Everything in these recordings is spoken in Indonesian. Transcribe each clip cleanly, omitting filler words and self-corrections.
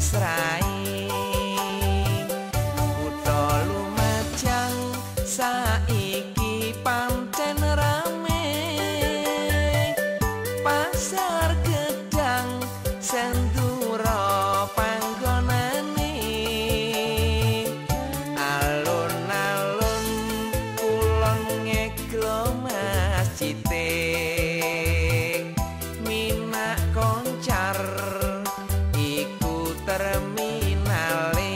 mesrai kutha Lumajang saiki pancen rame pasar Gedang Sendura panggonane alun-alun kulon ngeglo masjite Minak Koncar iku terminale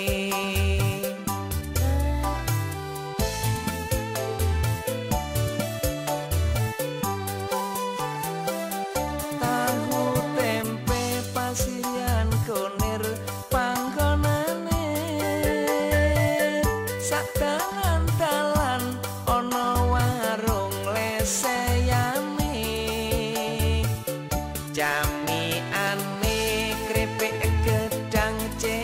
tahu tempe Pasirian Kunir panggonane sak dalan-dalan ana warung leseyane jamiane krepek gedang cek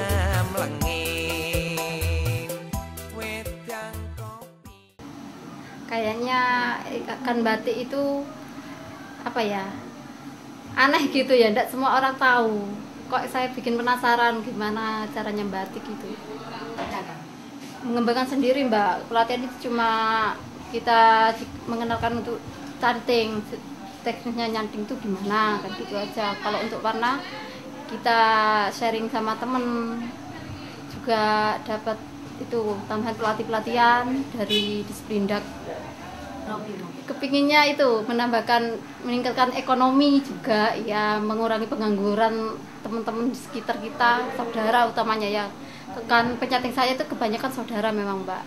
nyamlengin wedang kopi. Kayaknya ikan batik itu apa ya, aneh gitu ya, tidak semua orang tahu. Kok saya bikin penasaran gimana caranya batik itu. Mengembangkan sendiri Mbak, pelatihan itu cuma kita mengenalkan untuk canting, teknisnya nyanting itu gimana, kan gitu aja. Kalau untuk warna kita sharing sama temen, juga dapat itu tambahan pelatihan dari Disperindak. Kepinginnya itu meningkatkan ekonomi juga ya, mengurangi pengangguran teman-teman di sekitar kita, saudara utamanya ya. Kan pencanting saya itu kebanyakan saudara memang Mbak.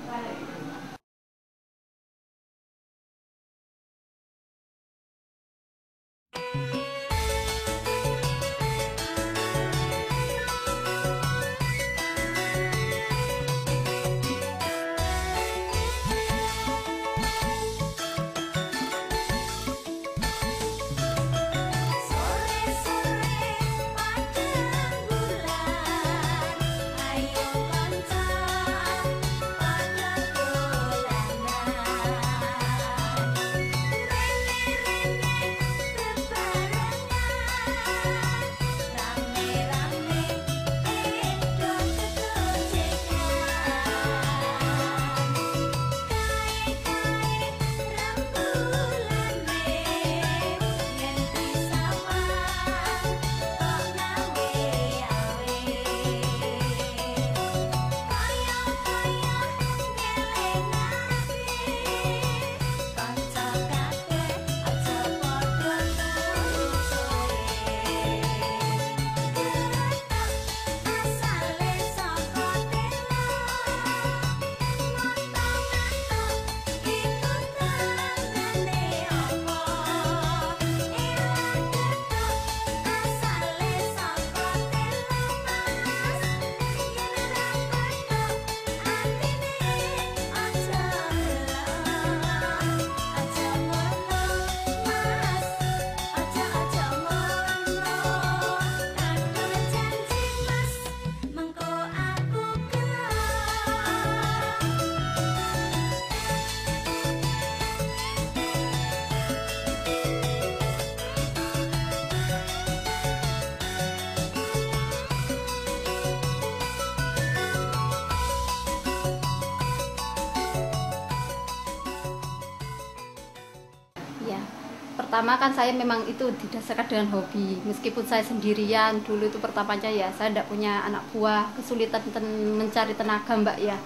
Pertama kan saya memang itu didasarkan dengan hobi, meskipun saya sendirian dulu itu pertamanya ya, saya tidak punya anak buah, kesulitan mencari tenaga Mbak ya.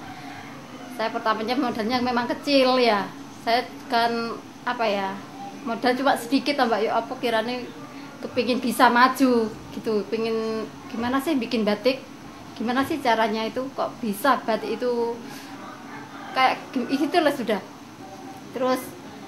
Saya pertamanya modalnya memang kecil ya, saya kan apa ya, modal cuma sedikit Mbak ya, apa kiranya kepingin bisa maju gitu, pengen gimana sih bikin batik, gimana sih caranya itu kok bisa batik itu kayak gitu lah sudah. Terus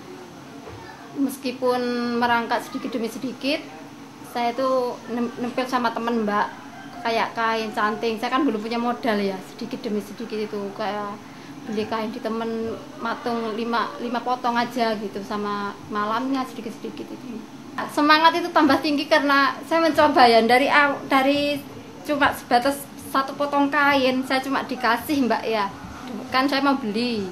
meskipun merangkak sedikit demi sedikit, saya tuh nempel sama temen Mbak, kayak kain canting. Saya kan belum punya modal ya, sedikit demi sedikit itu kayak beli kain di temen matung 5 potong aja gitu, sama malamnya sedikit-sedikit itu. Semangat itu tambah tinggi karena saya mencoba ya, dari cuma sebatas 1 potong kain, saya cuma dikasih Mbak ya. Kan saya mau beli,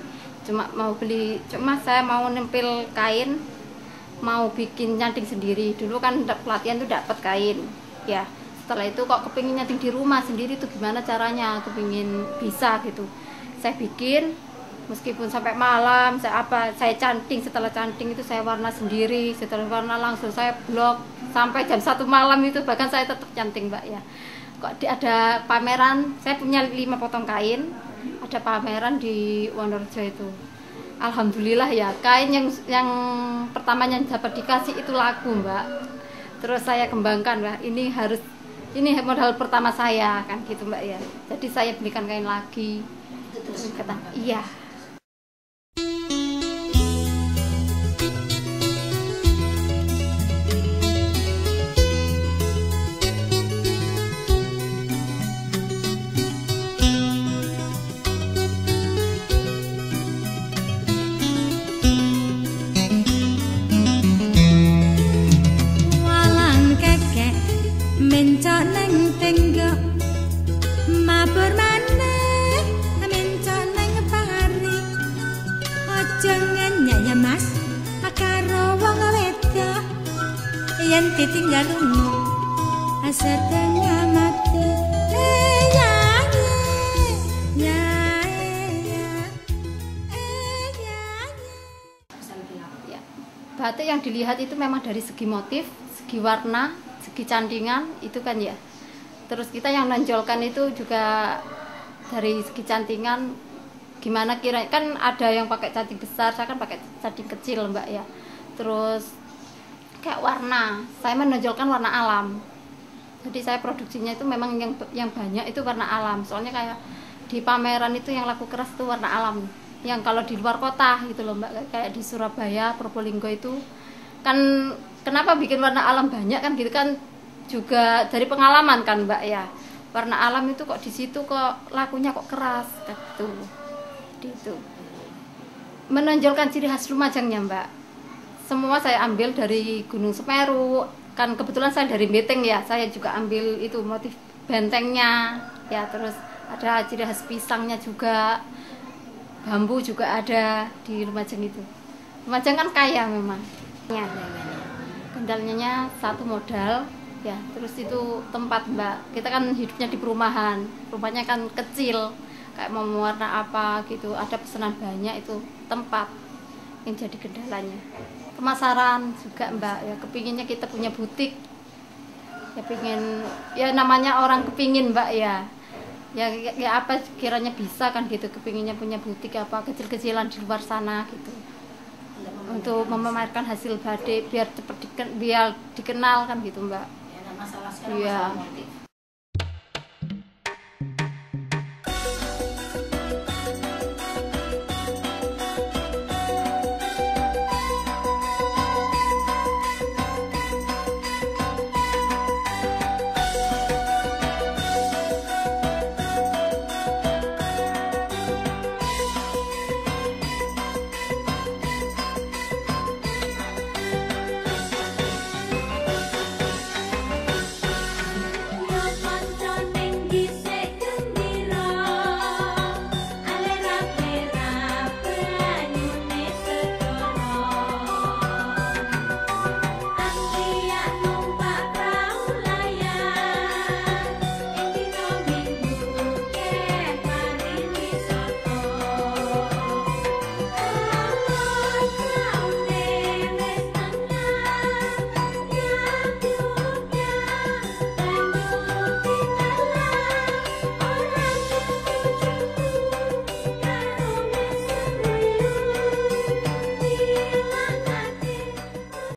cuma saya mau nempel kain, mau bikin nyanting sendiri. Dulu kan pelatihan tuh dapat kain ya, setelah itu kok kepingin nyeting di rumah sendiri tuh gimana caranya, kepingin bisa gitu. Saya bikin meskipun sampai malam, saya canting, setelah canting itu saya warna sendiri, setelah warna langsung saya blok sampai jam 1 malam itu, bahkan saya tetap canting Mbak ya. Kok ada pameran, saya punya 5 potong kain, ada pameran di Wonorejo itu. Alhamdulillah ya, kain yang pertamanya dapat dikasih itu laku Mbak. Terus saya kembangkan Mbak, ini modal pertama saya kan gitu Mbak ya. Jadi saya belikan kain lagi. Terus kata, iya. Mencok neng tenggok mabur maneh mencok neng pari aja ngenyak ya mas karo wong wedok yen ditinggal lunga setengah mati ya batik yang dilihat itu memang dari segi motif, segi warna, segi cantingan itu kan ya. Terus kita yang nonjolkan itu juga dari segi cantingan, gimana kira kan ada yang pakai canting besar, saya kan pakai canting kecil Mbak ya. Terus kayak warna, saya menonjolkan warna alam. Jadi saya produksinya itu memang yang banyak itu warna alam. Soalnya kayak di pameran itu yang laku keras itu warna alam. Yang kalau di luar kota gitu loh Mbak, kayak di Surabaya, Probolinggo itu kan kenapa bikin warna alam banyak kan gitu kan, juga dari pengalaman kan Mbak ya. Warna alam itu kok di situ kok lakunya kok keras gitu. Menonjolkan ciri khas Lumajangnya Mbak. Semua saya ambil dari Gunung Semeru. Kan kebetulan saya dari Beteng ya. Saya juga ambil itu motif bentengnya ya, terus ada ciri khas pisangnya juga. Bambu juga ada di Lumajang itu. Lumajang kan kaya memang. Ya. Kendalanya satu modal ya, terus itu tempat Mbak. Kita kan hidupnya di perumahan, rumahnya kan kecil, kayak mau warna apa gitu, ada pesanan banyak, itu tempat yang jadi kendalanya. Pemasaran juga Mbak ya, kepinginnya kita punya butik ya, pingin ya, namanya orang kepingin Mbak ya. Ya apa kiranya bisa kan gitu, kepinginnya punya butik apa kecil-kecilan di luar sana gitu, untuk memamerkan hasil batik biar cepat biar dikenal kan gitu Mbak. Ya, masalah sekarang ya. Masalah motif.